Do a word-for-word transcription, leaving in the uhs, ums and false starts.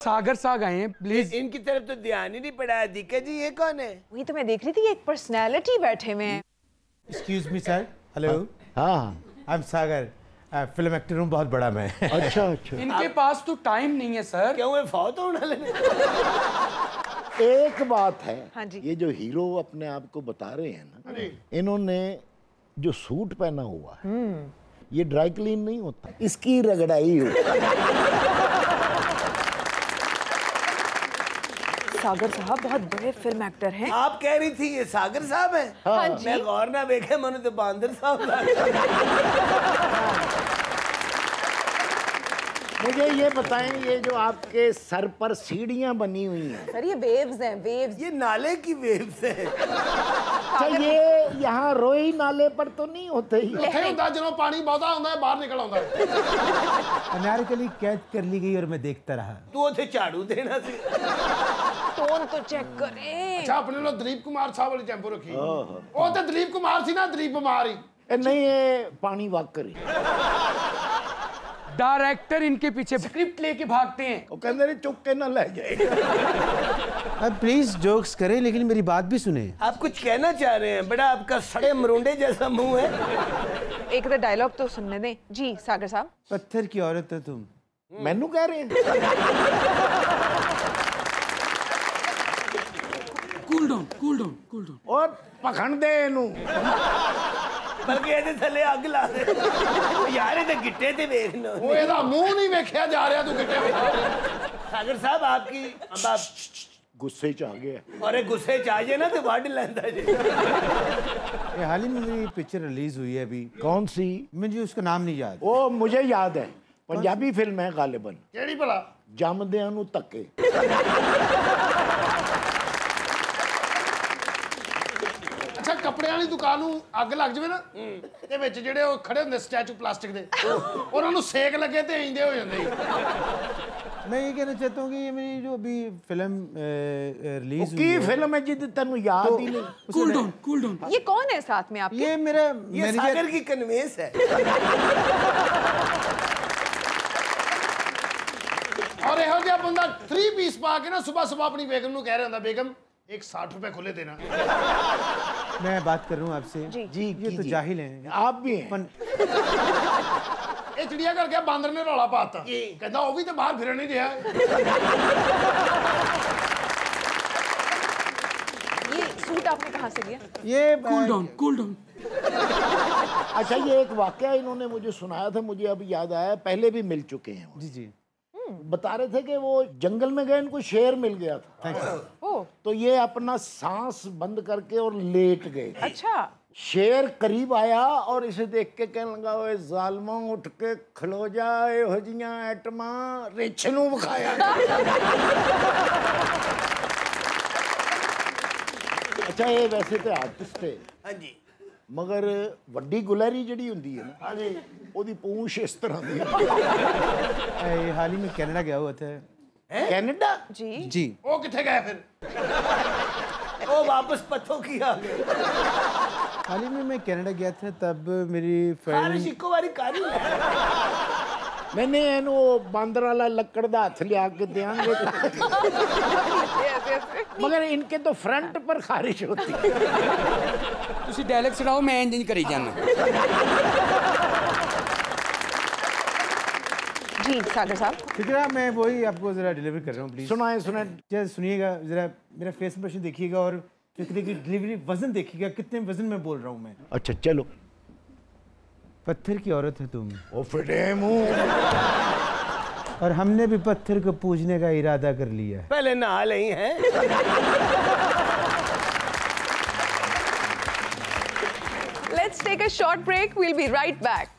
सागर साहब आए हैं, प्लीज। इनकी तरफ तो ध्यान ही नहीं पड़ा। दीका जी ये कौन है? वही तो मैं देख रही थी, एक पर्सनैलिटी बैठे हुए हैं। Excuse me sir. हेलो। हाँ, I am Sagar, film actor हूँ बहुत बड़ा मैं। अच्छा अच्छा। इनके पास तो टाइम नहीं है सर। क्यों है फौत होने लगे? एक बात है, हाँ जी। ये जो हीरो अपने आप को बता रहे हैं ना, इन्होंने जो सूट पहना हुआ है ये ड्राई क्लीन नहीं होता, इसकी रगड़ाई होती है। सागर साहब बहुत बड़े फिल्म एक्टर हैं। आप कह रही थी ये सागर साहब हैं? हाँ जी। मैं गौर ना देखे, मैंने तो बांदर साहब मुझे ये बताएं, ये जो आपके सर पर सीढ़ियां बनी हुई हैं, सर ये वेव्स हैं, वेव्स। ये नाले की वेव्स है। अच्छा ये यहाँ रोई नाले पर तो नहीं होते ही? जो पानी बहुता होता है बाहर निकल आता है। अनारकली कैद कर ली गई और मैं देखता रहा। तू उसे झाड़ू देना सी। टोन तो चेक करें। अच्छा अपने लो दिलीप कुमार साहब वाली टेंपो रखी। वो तो दिलीप कुमार सी ना, दिलीप कुमार ही। ए, नहीं ये पानी वाक करी। डायरेक्टर इनके पीछे स्क्रिप्ट लेके भागते हैं। वो कहते हैं चुप के ना ले जाए। अब प्लीज जोक्स करें लेकिन मेरी बात भी सुने। आप कुछ कहना चाह रहे हैं? बड़ा आपका सड़े मरुंडे जैसा मुंह है। एक तो डायलॉग तो सुनने दें जी सागर साहब। पत्थर की औरत है तुम। मैनू कह रहे हैं? Cool down, cool down, cool down. और पखंड दे इनू। बल्कि ਇਹਦੇ ਥੱਲੇ ਅੱਗ ਲਾ ਦੇ यार ਇਹਦੇ ਗਿੱਟੇ ਤੇ ਵੇਖ ਲੋ। ਉਹ ਇਹਦਾ ਮੂੰਹ ਨਹੀਂ ਵੇਖਿਆ ਜਾ ਰਿਹਾ, ਤੂੰ ਗਿੱਟੇ ਵੇਖ। सागर साहब आपकी अब आप गुस्से च आ गया और गुस्से च आ जाए ना तो वड लेंदा जी। ये हाल ही में मेरी पिक्चर रिलीज हुई है अभी। कौन सी? मुझे उसका नाम नहीं याद। वो मुझे याद है, पंजाबी फिल्म है गालिबन। ਕਿਹੜੀ ਭਲਾ? जमदियां नू धक्के। ਅੱਛਾ ਕੱਪੜਿਆਂ ਵਾਲੀ ਦੁਕਾਨ ਨੂੰ ਅੱਗ ਲੱਗ ਜਾਵੇ ਨਾ ਤੇ ਵਿੱਚ ਜਿਹੜੇ ਉਹ ਖੜੇ ਹੁੰਦੇ ਸਟੈਚੂ ਪਲਾਸਟਿਕ ਦੇ, ਉਹਨਾਂ ਨੂੰ ਸੇਕ ਲੱਗੇ ਤੇ ਇੰਦੇ ਹੋ ਜਾਂਦੇ। मैं ये कहना चाहता हूँ कि ये मेरी जो अभी फिल्म रिलीज हुई की फिल्म है जिद तेनू याद ही नहीं। Cool down, cool down. ये कौन है साथ में आपके? ये मेरा ये सागर की कन्वेंस है। और ਇਹੋ ਜਿਹਾ ਬੰਦਾ थ्री पीस पा के ना सुबह सुबह अपनी बेगम ਨੂੰ ਕਹਿ ਰਿਹਾ ਹੁੰਦਾ, बेगम एक साठ रुपए खुले देना। मैं बात कर रहा हूँ आपसे। जी जी ये तो जी। जाहिल हैं। आप भी हैं। पन... ਇਹ ਚਿੜੀਆ ਘਰ ਗਿਆ, ਬਾਂਦਰ ਨੇ ਰੌਲਾ ਪਾਤਾ, ਕਹਿੰਦਾ ਉਹ ਵੀ ਤੇ ਬਾਹਰ ਫਿਰਨ ਨਹੀਂ ਰਿਹਾ। ये सूट आपने कहाँ से लिया? ये कूल डाउन, कूल डाउन। अच्छा ये एक वाकया इन्होंने मुझे सुनाया था, मुझे अब याद आया, पहले भी मिल चुके हैं। जी जी। बता रहे थे कि वो जंगल में गए, इनको शेर मिल गया था। ओ तो ये अपना सांस बंद करके और लेट गए। अच्छा। शेर करीब आया और इसे देख के कहने लगा, ओए जालमा उठ के खलो जा, इहो जिहियां आइटमां रिछ नूं विखाया। अच्छा ये वैसे तो आर्टिस्ट है। हाँ जी। मगर वड्डी गुलहरी जिहड़ी हुंदी है ना, हाँ जी, ओदी पूंछ इस तरह दी। ये हाल ही में कनाडा गया हुआ था। कनाडा? जी जी। ਉਹ ਕਿੱਥੇ ਗਏ ਫਿਰ? वो वापस पत्थों की आ गए। हाल ही में मैं कनाडा गया था, तब मेरी फ्रेंड खारिश इको वाली कारी है। मैंने इहनू बांदर वाला लक्कड़ दा हथ लिया के देंगे। मगर इनके तो फ्रंट पर खारिश होती है। तुसी डायलॉग सुनाओ, मैं इंज करी जाना। जी सागर साहब। ठीक है, मैं वही आपको जरा डिलीवर कर रहा हूँ, प्लीज सुनाए सुनाए जरा सुनिएगा, जरा मेरा फेस इंप्रेशन देखिएगा और फिक्र की डिलीवरी वजन देखिएगा, कितने वजन में बोल रहा हूँ मैं। अच्छा चलो। पत्थर की औरत है तुम। ओ फिटे मुंह। और हमने भी पत्थर को पूजने का इरादा कर लिया। पहले नहा नहीं है। Let's take a short break. We'll be right back.